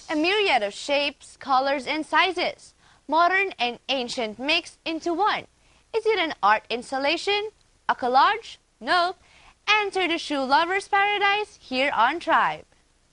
A myriad of shapes, colors, and sizes, modern and ancient mixed into one. Is it an art installation? A collage? Nope. Enter the shoe lover's paradise here on Tribe.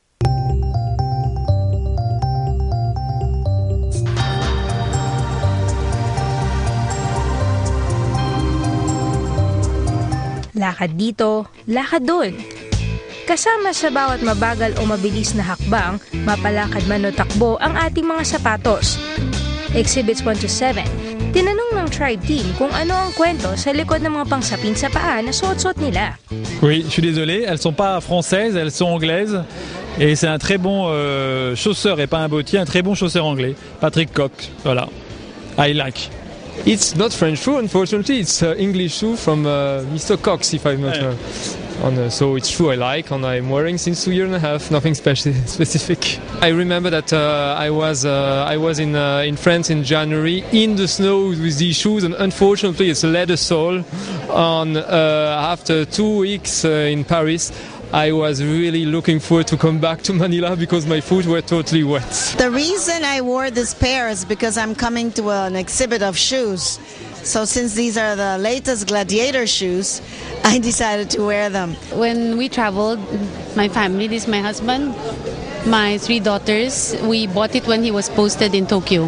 Lakad dito, lakad doon. Kasama sa bawat mabagal o mabilis na hakbang, mapalakad man o takbo ang ating mga sapatos. Exhibits 1 to 7, tinanong ng Tribe Team kung ano ang kwento sa likod ng mga pangsapin sa paa na suot-suot nila. Oui, je suis désolé, elles sont pas françaises, elles sont anglaises. Et c'est un très bon chausseur et pas un bottier, un très bon chausseur anglais. Patrick Cox, voilà. I like. It's not French shoe, unfortunately. It's English shoe from Mr. Cox, if I'm not so it's true I like, and I'm wearing since 2 years and a half. Nothing specific. I remember that I was in France in January in the snow with these shoes, and unfortunately it's a leather sole. And after 2 weeks in Paris, I was really looking forward to come back to Manila because my feet were totally wet. The reason I wore this pair is because I'm coming to an exhibit of shoes. So since these are the latest Gladiator shoes, I decided to wear them. When we traveled, my family, this is my husband, my 3 daughters, we bought it when he was posted in Tokyo.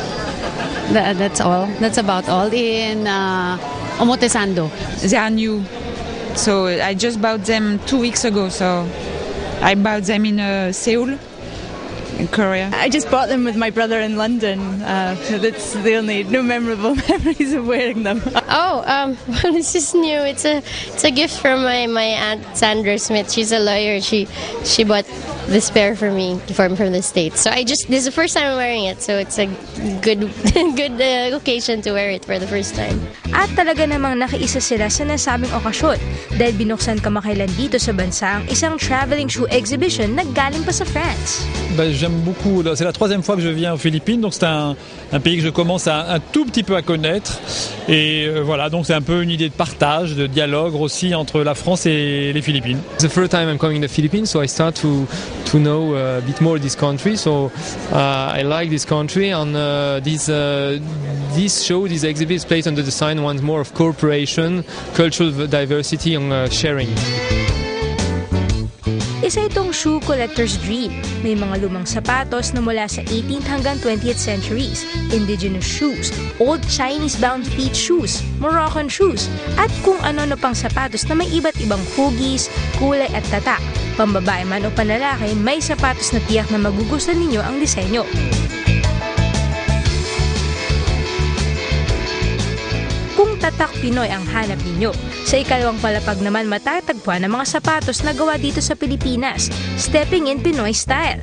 That's all. That's about all. In Omotesando. They are new. So I just bought them 2 weeks ago. So I bought them in Seoul, in Korea. I just bought them with my brother in London. That's the only memorable memories of wearing them. This is new. It's a gift from my aunt Sandra Smith. She's a lawyer. She bought this pair for me from the States. So this is the first time I'm wearing it. So it's a good occasion to wear it for the first time. At talaga namang nakiisa sila sa nasabing okasyon dahil binuksan kamakailan dito sa bansa ang isang traveling shoe exhibition na galing pa sa France. J'aime beaucoup, c'est la 3e fois que je viens aux Philippines, donc c'est un pays que je commence un tout petit peu à connaître. Et voilà, donc c'est un peu une idée de partage, de dialogue aussi entre la France et les Philippines. It's the first time I'm coming in the Philippines, so I start to know a bit more this country. So I like this country, and this show, this exhibit is placed under the sign once more of cooperation, cultural diversity, and sharing. Isa itong shoe collector's dream. May mga lumang sapatos na mula sa 18th hanggang 20th centuries, indigenous shoes, old Chinese-bound feet shoes, Moroccan shoes, at kung ano pang sapatos na may iba't ibang hugis, kulay at tatak. Pambabae man o panlalaki, may sapatos na tiyak na magugustuhan ninyo ang disenyo. Kung tatak Pinoy ang hanap ninyo, sa ikalawang palapag naman matatagpuan ang mga sapatos na gawa dito sa Pilipinas, stepping in Pinoy style.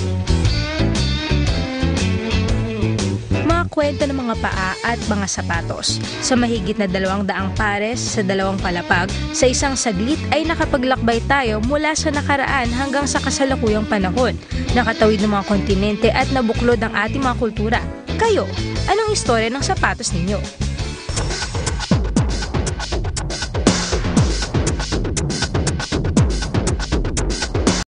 Mga kwento ng mga paa at mga sapatos. Sa mahigit na 200 pares sa 2 palapag, sa isang saglit ay nakapaglakbay tayo mula sa nakaraan hanggang sa kasalukuyang panahon. Nakatawid ng mga kontinente at nabuklod ang ating mga kultura. Kayo, anong istorya ng sapatos ninyo?